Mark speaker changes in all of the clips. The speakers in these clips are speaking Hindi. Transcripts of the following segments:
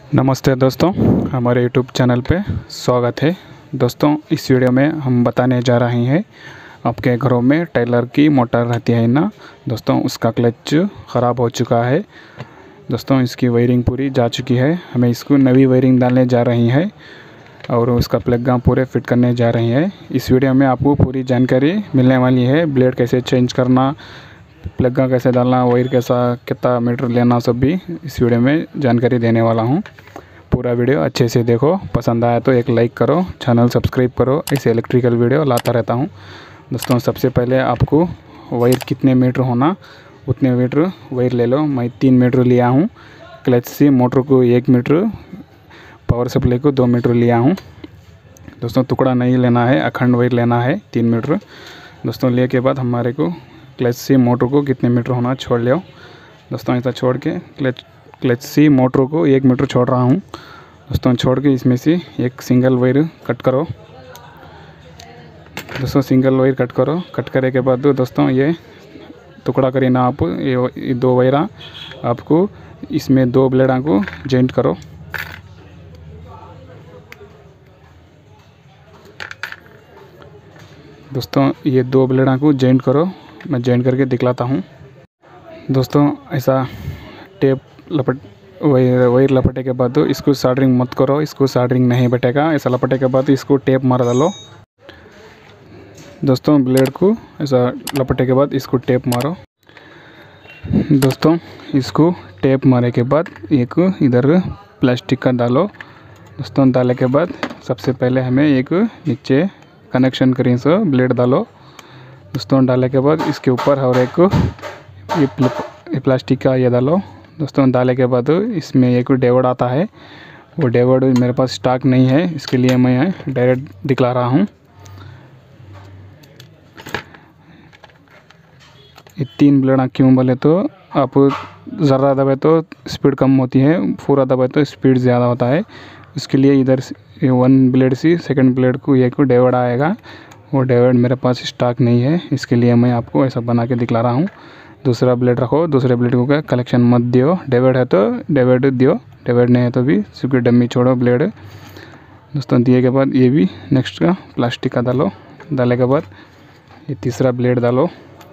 Speaker 1: नमस्ते दोस्तों, हमारे यूट्यूब चैनल पे स्वागत है। दोस्तों, इस वीडियो में हम बताने जा रहे हैं आपके घरों में टेलर की मोटर रहती है ना दोस्तों, उसका क्लच ख़राब हो चुका है। दोस्तों, इसकी वायरिंग पूरी जा चुकी है। हमें इसको नई वायरिंग डालने जा रही है और उसका प्लग पूरे फिट करने जा रही है। इस वीडियो में आपको पूरी जानकारी मिलने वाली है। ब्लेड कैसे चेंज करना, प्लग कैसे डालना, वायर कैसा, कितना मीटर लेना, सब भी इस वीडियो में जानकारी देने वाला हूँ। पूरा वीडियो अच्छे से देखो, पसंद आया तो एक लाइक करो, चैनल सब्सक्राइब करो। ऐसे इलेक्ट्रिकल वीडियो लाता रहता हूँ। दोस्तों, सबसे पहले आपको वायर कितने मीटर होना उतने मीटर वायर ले लो। मैं 3 मीटर लिया हूँ। क्लच से मोटर को 1 मीटर, पावर सप्लाई को 2 मीटर लिया हूँ। दोस्तों, टुकड़ा नहीं लेना है, अखंड वायर लेना है 3 मीटर। दोस्तों, लिए के बाद हमारे को क्लच से मोटर को कितने मीटर होना छोड़ लियो। दोस्तों, ऐसा छोड़ के क्लच से मोटर को 1 मीटर छोड़ रहा हूँ। दोस्तों, छोड़ के इसमें से एक सिंगल वायर कट करो। दोस्तों, सिंगल वायर कट करो। कट करे के बाद दोस्तों, ये टुकड़ा करिए ना आप, ये 2 वायर आपको इसमें 2 ब्लेडा को जॉइंट करो। दोस्तों, ये 2 ब्लेडा को जॉइंट करो। मैं जॉइंट करके दिखलाता हूँ। दोस्तों, ऐसा टेप लपट वायर लपटे के बाद इसको सोल्डरिंग मत करो, इसको सोल्डरिंग नहीं बैठेगा। ऐसा लपटे के बाद इसको टेप मार डालो। दोस्तों, ब्लेड को ऐसा लपटे के बाद इसको टेप मारो। दोस्तों, इसको टेप मारे के बाद एक इधर प्लास्टिक का डालो। दोस्तों, डाले के बाद सबसे पहले हमें एक नीचे कनेक्शन करें सो ब्लेड डालो। दोस्तों, डाले के बाद इसके ऊपर और एक ये प्लास्टिक का ये डालो। दोस्तों, डाले के बाद इसमें एक डेवड आता है। वो डेवड मेरे पास स्टॉक नहीं है, इसके लिए मैं डायरेक्ट दिखला रहा हूँ। ये 3 ब्लेड क्यों बोले तो आप ज़रा दबाए तो स्पीड कम होती है, पूरा दबाए तो स्पीड ज़्यादा होता है। इसके लिए इधर 1 ब्लेड से सेकंड ब्लेड को एक डेवड आएगा। वो डेवड मेरे पास स्टॉक नहीं है, इसके लिए मैं आपको ऐसा बना के दिखला रहा हूँ। दूसरा ब्लेड रखो, दूसरे ब्लेड को क्या कलेक्शन मत दियो। डेविड है तो डेविड दियो, डेविड नहीं है तो भी सिर्फ डम्मी छोड़ो ब्लेड। दोस्तों, दिए के बाद ये भी नेक्स्ट का प्लास्टिक का डालो। डाले के बाद ये तीसरा ब्लेड डालो।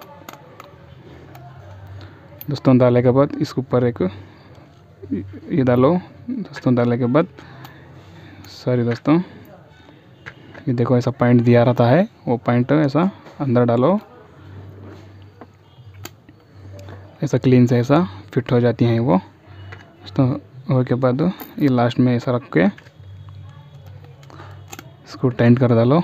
Speaker 1: दोस्तों, डाले के बाद इसके ऊपर एक ये डालो। दोस्तों, डाले के बाद दोस्तों, ये देखो ऐसा पॉइंट दिया रहता है, वो पॉइंट ऐसा अंदर डालो। ऐसा क्लीन से ऐसा फिट हो जाती हैं वो। दोस्तों, उसके बाद ये लास्ट में ऐसा रख के इसको टाइट कर डालो।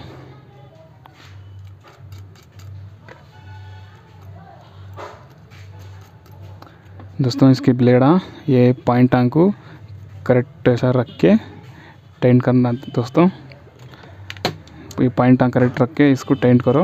Speaker 1: दोस्तों, इसकी ब्लेडा ये पॉइंट को करेक्ट ऐसा रख के टाइट करना। दोस्तों, ये पॉइंट करेक्ट रख के इसको टाइट करो।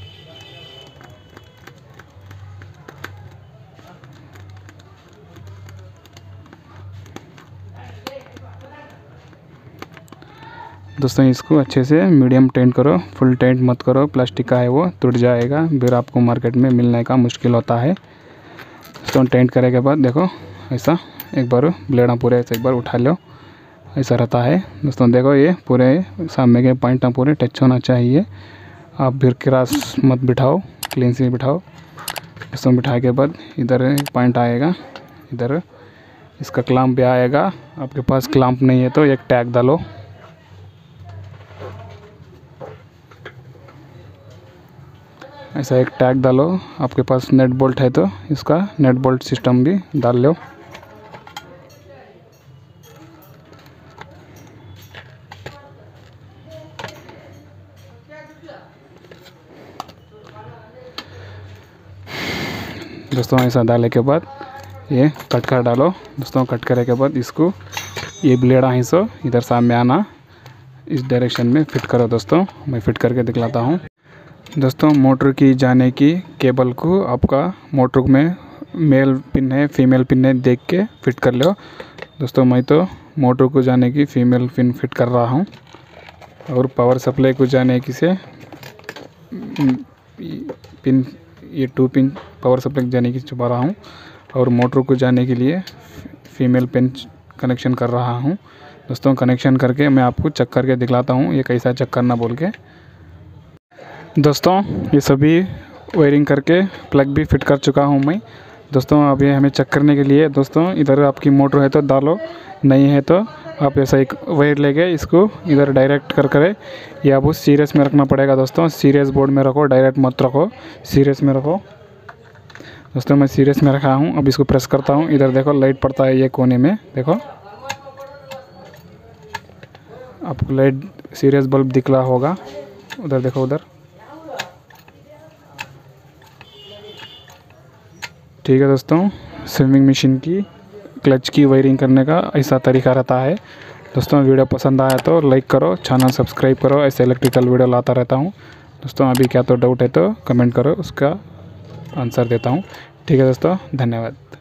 Speaker 1: दोस्तों, इसको अच्छे से मीडियम टाइट करो, फुल टाइट मत करो। प्लास्टिक का है वो टूट जाएगा, फिर आपको मार्केट में मिलने का मुश्किल होता है। दोस्तों, टाइट करने के बाद देखो ऐसा एक बार ब्लेडा पूरे ऐसे एक बार उठा लो, ऐसा रहता है। दोस्तों, देखो ये पूरे सामने के पॉइंट पूरे टच होना चाहिए। आप फिर क्रॉस मत बिठाओ, क्लीन से बिठाओ। दोस्तों, बिठाए के बाद इधर पॉइंट आएगा, इधर इसका क्लैंप भी आएगा। आपके पास क्लैंप नहीं है तो एक टैग डालो। ऐसा एक टैग डालो। आपके पास नेट बोल्ट है तो इसका नेट बोल्ट सिस्टम भी डाल लो। दोस्तों, ऐसा डालने के बाद ये कट कर डालो। दोस्तों, कट करने के बाद इसको ये ब्लेड है सो इधर सामने आना, इस डायरेक्शन में फिट करो। दोस्तों, मैं फिट करके दिखलाता हूँ। दोस्तों, मोटर की जाने की केबल को आपका मोटर में मेल पिन है फीमेल पिन है देख के फिट कर लो। दोस्तों, मैं तो मोटर को जाने की फीमेल पिन फिट कर रहा हूँ और पावर सप्लाई को जाने की से पिन ये 2 पिन पावर सप्लाई जाने की छुपा रहा हूँ और मोटर को जाने के लिए फीमेल पिन कनेक्शन कर रहा हूँ। दोस्तों कनेक्शन करके मैं आपको चेक करके दिखलाता हूँ ये कैसा चेक करना बोल के। दोस्तों ये सभी वायरिंग करके प्लग भी फिट कर चुका हूँ मैं। दोस्तों अब ये हमें चेक करने के लिए दोस्तों इधर आपकी मोटर है तो डालो, नहीं है तो आप ऐसा एक वायर लेके इसको इधर डायरेक्ट कर करे या वो सीरियस में रखना पड़ेगा। दोस्तों सीरियस बोर्ड में रखो, डायरेक्ट मत रखो, सीरियस में रखो। दोस्तों मैं सीरियस में रखा हूँ। अब इसको प्रेस करता हूँ। इधर देखो लाइट पड़ता है ये कोने में, देखो आपको लाइट सीरियस बल्ब दिख रहा होगा। उधर देखो, उधर ठीक है। दोस्तों स्विमिंग मशीन की क्लच की वायरिंग करने का ऐसा तरीका रहता है। दोस्तों वीडियो पसंद आया तो लाइक करो, चैनल सब्सक्राइब करो, ऐसे इलेक्ट्रिकल वीडियो लाता रहता हूँ। दोस्तों अभी क्या तो डाउट है तो कमेंट करो, उसका आंसर देता हूँ। ठीक है दोस्तों, धन्यवाद।